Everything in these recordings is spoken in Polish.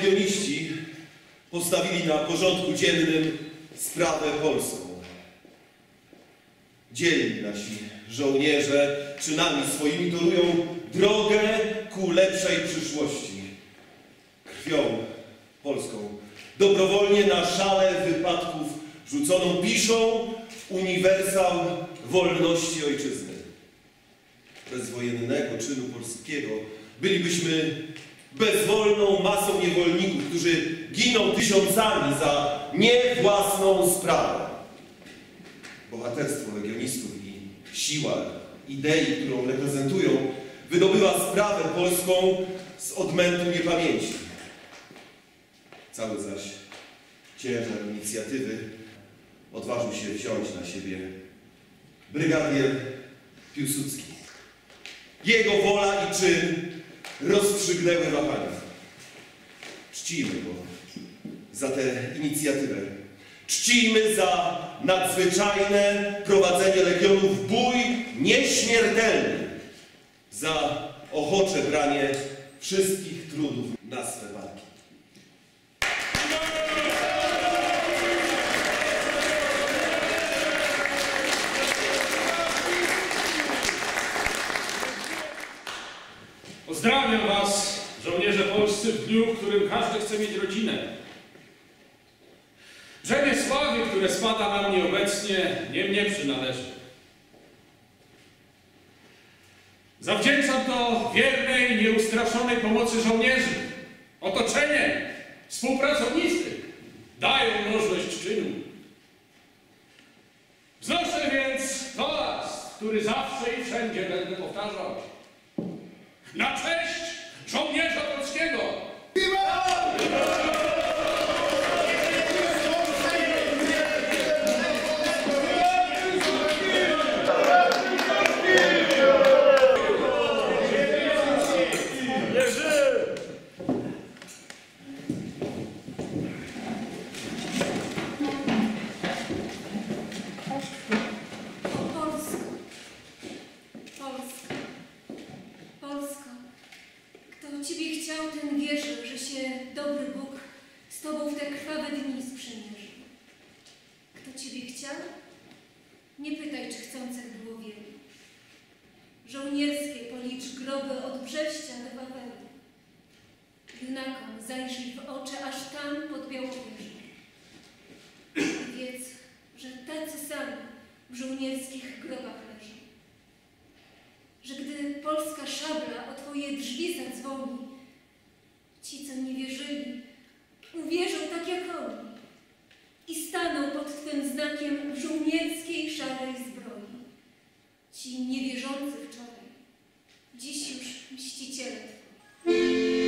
legioniści postawili na porządku dziennym sprawę polską. Dzielni nasi żołnierze czynami swoimi torują drogę ku lepszej przyszłości. Krwią polską dobrowolnie na szale wypadków rzuconą piszą uniwersał wolności ojczyzny. Bez wojennego czynu polskiego bylibyśmy bezwolną masą niewolników, którzy giną tysiącami za nie własną sprawę. Bohaterstwo legionistów i siła idei, którą reprezentują, wydobywa sprawę polską z odmętu niepamięci. Cały zaś ciężar inicjatywy odważył się wziąć na siebie brygadier Piłsudski. Jego wola i czyn rozstrzygnęły wahania. Czcimy go za tę inicjatywę. Czcimy za nadzwyczajne prowadzenie legionów w bój nieśmiertelny, za ochocze branie wszystkich trudów na swe barki. Pozdrawiam was, żołnierze polscy, w dniu, w którym każdy chce mieć rodzinę. Brzemię sławy, które spada na mnie obecnie, nie mnie przynależy. Zawdzięczam to wiernej, nieustraszonej pomocy żołnierzy. Otoczenie, współpracownicy dają możność czynu. Wznoszę więc toast, który zawsze i wszędzie będę powtarzał. Na cześć żołnierza polskiego! Nie pytaj, czy chcących było wielu. Żołnierskie policz groby od Brześcia do Wawelu. Junakom zajrzyj w oczy, aż tam pod Białowieżą. I wiedz, że tacy sami w żołnierskich grobach leżą. Że gdy polska szabla o twoje drzwi zadzwoni, ci, co nie wierzyli, uwierzą tak jak oni i staną pod twym znakiem w żołnierskiej szarej zbroi. Ci niewierzący wczoraj, dziś już mściciele twoi.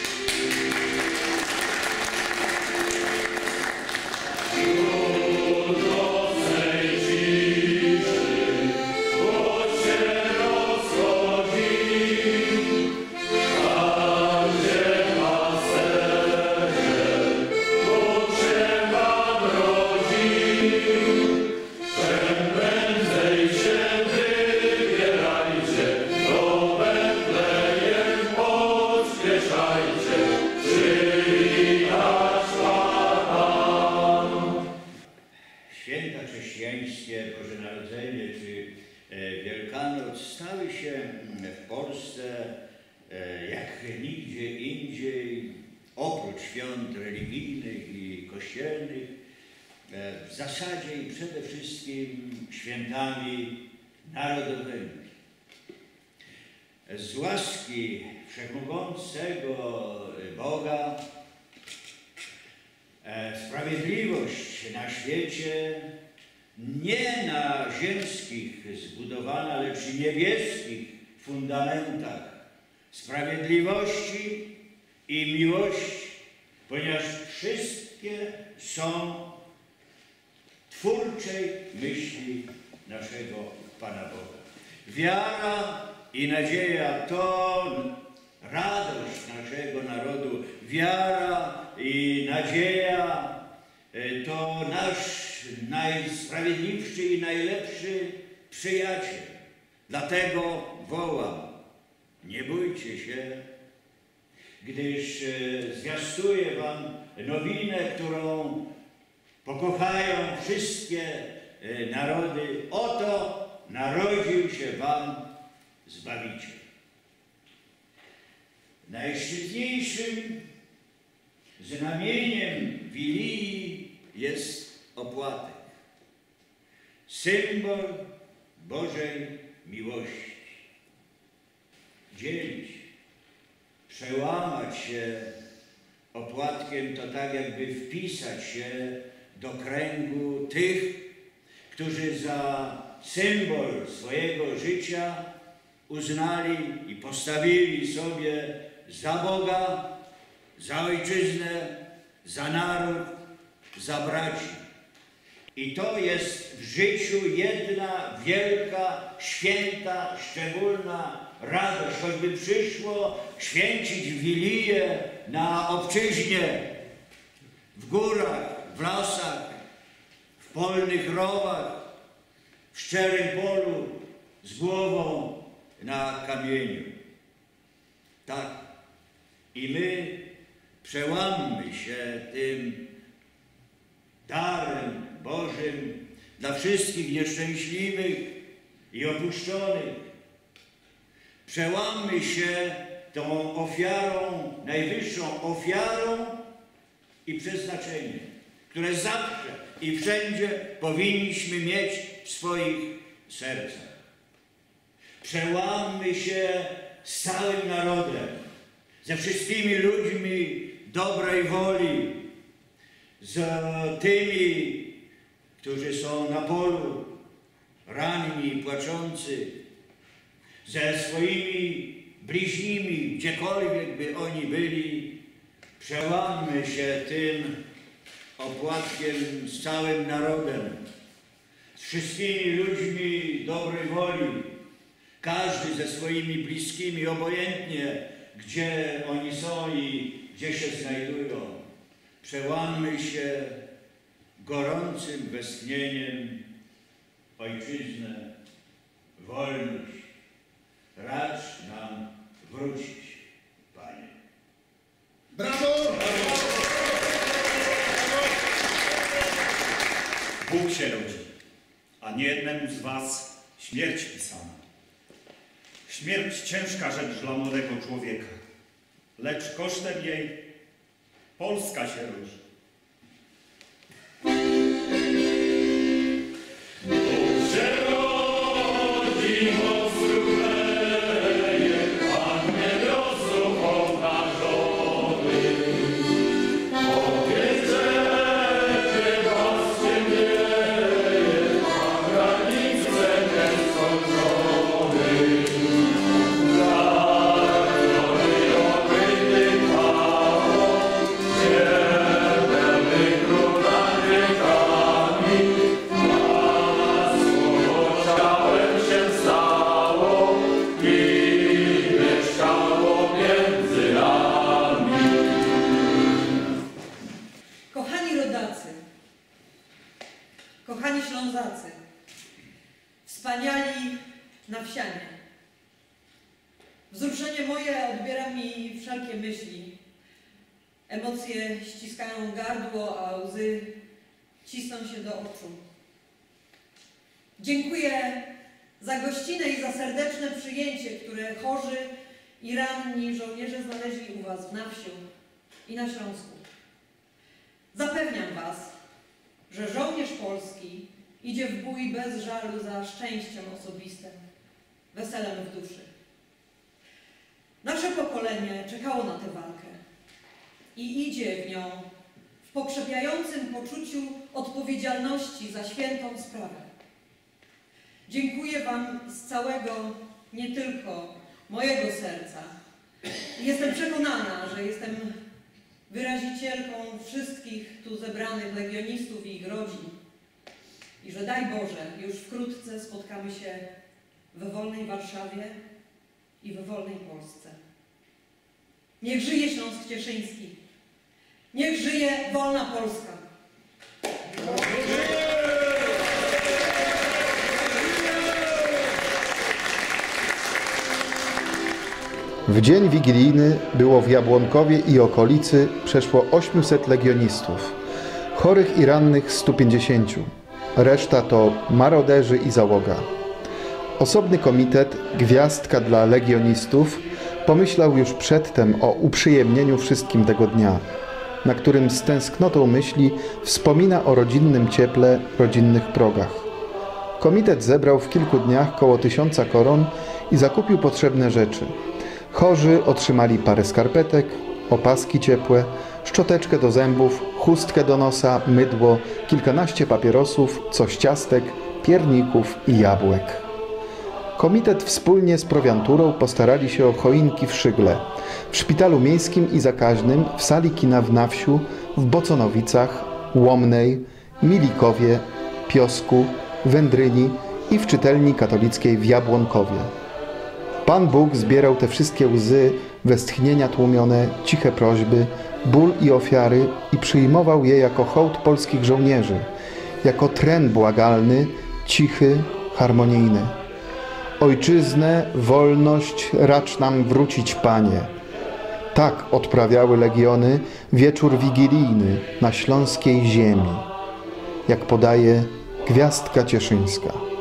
Stały się w Polsce jak nigdzie indziej, oprócz świąt religijnych i kościelnych, w zasadzie i przede wszystkim świętami narodowymi. Z łaski wszechmogącego Boga sprawiedliwość na świecie nie na ziemskich zbudowana, lecz niebieskich fundamentach sprawiedliwości i miłości, ponieważ wszystkie są twórczej myśli naszego Pana Boga. Wiara i nadzieja to radość naszego narodu. Wiara i nadzieja to nasz najsprawiedliwszy i najlepszy przyjaciel. Dlatego wołam, nie bójcie się, gdyż zwiastuję wam nowinę, którą pokochają wszystkie narody. Oto narodził się wam Zbawiciel. Najszczytniejszym znamieniem Wilii jest opłatek, symbol Bożej miłości. Dzielić, przełamać się opłatkiem to tak jakby wpisać się do kręgu tych, którzy za symbol swojego życia uznali i postawili sobie za Boga, za ojczyznę, za naród, za braci. I to jest w życiu jedna wielka, święta, szczególna radość, choćby przyszło święcić Wiliję na obczyźnie, w górach, w lasach, w polnych rowach, w szczerym polu, z głową na kamieniu. Tak. I my przełammy się tym darem Bożym dla wszystkich nieszczęśliwych i opuszczonych. Przełammy się tą ofiarą, najwyższą ofiarą i przeznaczeniem, które zawsze i wszędzie powinniśmy mieć w swoich sercach. Przełammy się z całym narodem, ze wszystkimi ludźmi dobrej woli, z tymi, którzy są na polu, ranni i płaczący, ze swoimi bliźnimi, gdziekolwiek by oni byli. Przełammy się tym opłatkiem z całym narodem, z wszystkimi ludźmi dobrej woli, każdy ze swoimi bliskimi, obojętnie gdzie oni są i gdzie się znajdują. Przełammy się gorącym westchnieniem: ojczyznę, wolność, racz nam wrócić, Panie. Brawo! Bóg się rodzi, a nie jednemu z was śmierć pisana. Śmierć ciężka rzecz dla młodego człowieka, lecz kosztem jej Polska się rodzi. Kochani Ślązacy, wspaniali nawsianie, wzruszenie moje odbiera mi wszelkie myśli. Emocje ściskają gardło, a łzy cisną się do oczu. Dziękuję za gościnę i za serdeczne przyjęcie, które chorzy i ranni żołnierze znaleźli u was w na wsiu i na Śląsku. Zapewniam was, że żołnierz polski idzie w bój bez żalu za szczęściem osobistym, weselem w duszy. Nasze pokolenie czekało na tę walkę i idzie w nią w pokrzepiającym poczuciu odpowiedzialności za świętą sprawę. Dziękuję wam z całego, nie tylko mojego serca. Jestem przekonana, że jestem wyrazicielką wszystkich tu zebranych legionistów i ich rodzin i że daj Boże, już wkrótce spotkamy się we wolnej Warszawie i we wolnej Polsce. Niech żyje Śląsk Cieszyński! Niech żyje wolna Polska! W dzień wigilijny było w Jabłonkowie i okolicy przeszło 800 legionistów, chorych i rannych 150. Reszta to maroderzy i załoga. Osobny komitet Gwiazdka dla legionistów pomyślał już przedtem o uprzyjemnieniu wszystkim tego dnia, na którym z tęsknotą myśli wspomina o rodzinnym cieple, rodzinnych progach. Komitet zebrał w kilku dniach koło 1000 koron i zakupił potrzebne rzeczy. Chorzy otrzymali parę skarpetek, opaski ciepłe, szczoteczkę do zębów, chustkę do nosa, mydło, kilkanaście papierosów, coś ciastek, pierników i jabłek. Komitet wspólnie z prowianturą postarali się o choinki w Szygle, w szpitalu miejskim i zakaźnym, w sali kina w Na Wsiu, w Boconowicach, Łomnej, Milikowie, Piosku, Wędryni i w czytelni katolickiej w Jabłonkowie. Pan Bóg zbierał te wszystkie łzy, westchnienia tłumione, ciche prośby, ból i ofiary i przyjmował je jako hołd polskich żołnierzy, jako tren błagalny, cichy, harmonijny. Ojczyznę, wolność racz nam wrócić, Panie. Tak odprawiały legiony wieczór wigilijny na śląskiej ziemi, jak podaje Gwiazdka Cieszyńska.